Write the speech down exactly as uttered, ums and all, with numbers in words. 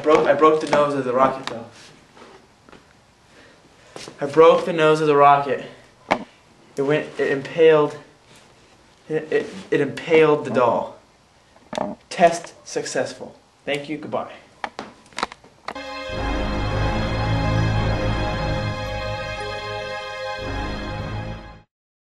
broke I broke the nose of the rocket though. I broke the nose of the rocket. It went it impaled it, it, it impaled the doll. Test successful. Thank you, goodbye.